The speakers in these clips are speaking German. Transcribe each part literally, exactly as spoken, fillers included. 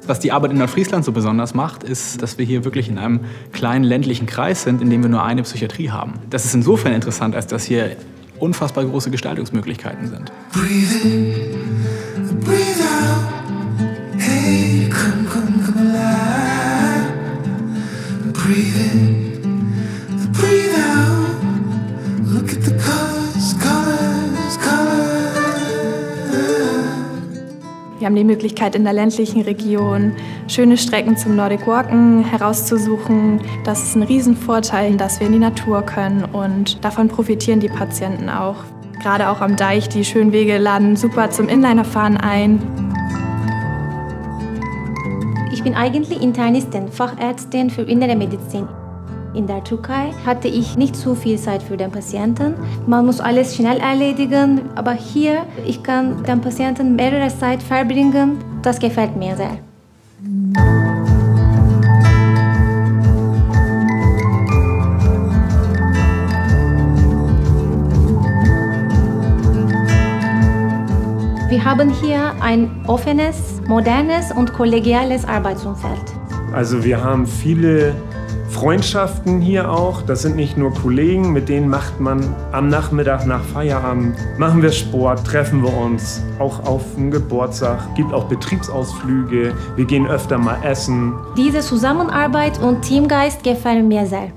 Was die Arbeit in Nordfriesland so besonders macht, ist, dass wir hier wirklich in einem kleinen ländlichen Kreis sind, in dem wir nur eine Psychiatrie haben. Das ist insofern interessant, als dass hier unfassbar große Gestaltungsmöglichkeiten sind. Breathe in, breathe out. Hey, come, come, come alive. Breathe in, breathe out. Look at the colors, colors, colors. Wir haben die Möglichkeit, in der ländlichen Region schöne Strecken zum Nordic Walken herauszusuchen. Das ist ein Riesenvorteil, dass wir in die Natur können und davon profitieren die Patienten auch. Gerade auch am Deich, die schönen Wege laden super zum Inlinerfahren ein. Ich bin eigentlich Internistin, Fachärztin für Innere Medizin. In der Türkei hatte ich nicht so viel Zeit für den Patienten. Man muss alles schnell erledigen, aber hier ich kann den Patienten mehrere Zeit verbringen. Das gefällt mir sehr. Wir haben hier ein offenes, modernes und kollegiales Arbeitsumfeld. Also wir haben viele Freundschaften hier auch. Das sind nicht nur Kollegen, mit denen macht man am Nachmittag nach Feierabend, machen wir Sport, treffen wir uns, auch auf dem Geburtstag, gibt auch Betriebsausflüge, wir gehen öfter mal essen. Diese Zusammenarbeit und Teamgeist gefallen mir sehr.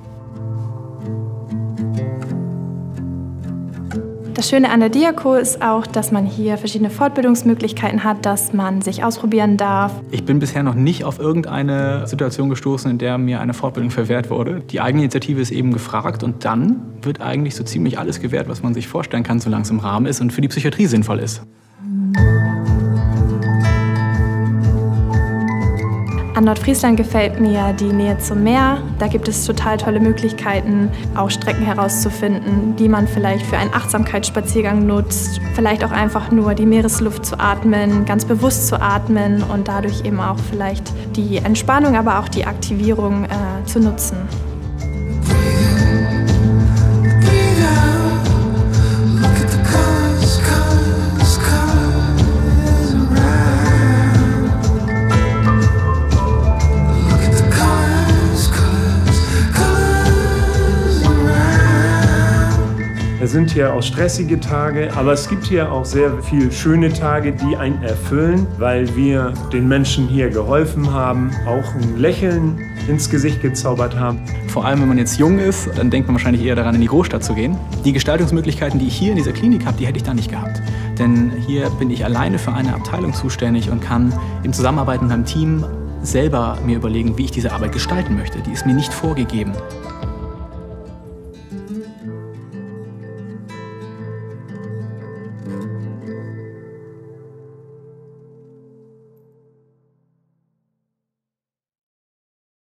Das Schöne an der Diako ist auch, dass man hier verschiedene Fortbildungsmöglichkeiten hat, dass man sich ausprobieren darf. Ich bin bisher noch nicht auf irgendeine Situation gestoßen, in der mir eine Fortbildung verwehrt wurde. Die Eigeninitiative ist eben gefragt und dann wird eigentlich so ziemlich alles gewährt, was man sich vorstellen kann, solange es im Rahmen ist und für die Psychiatrie sinnvoll ist. An Nordfriesland gefällt mir die Nähe zum Meer. Da gibt es total tolle Möglichkeiten, auch Strecken herauszufinden, die man vielleicht für einen Achtsamkeitsspaziergang nutzt. Vielleicht auch einfach nur die Meeresluft zu atmen, ganz bewusst zu atmen und dadurch eben auch vielleicht die Entspannung, aber auch die Aktivierung äh, zu nutzen. Es sind hier auch stressige Tage, aber es gibt hier auch sehr viele schöne Tage, die einen erfüllen, weil wir den Menschen hier geholfen haben, auch ein Lächeln ins Gesicht gezaubert haben. Vor allem, wenn man jetzt jung ist, dann denkt man wahrscheinlich eher daran, in die Großstadt zu gehen. Die Gestaltungsmöglichkeiten, die ich hier in dieser Klinik habe, die hätte ich da nicht gehabt. Denn hier bin ich alleine für eine Abteilung zuständig und kann im Zusammenarbeit mit meinem Team selber mir überlegen, wie ich diese Arbeit gestalten möchte. Die ist mir nicht vorgegeben.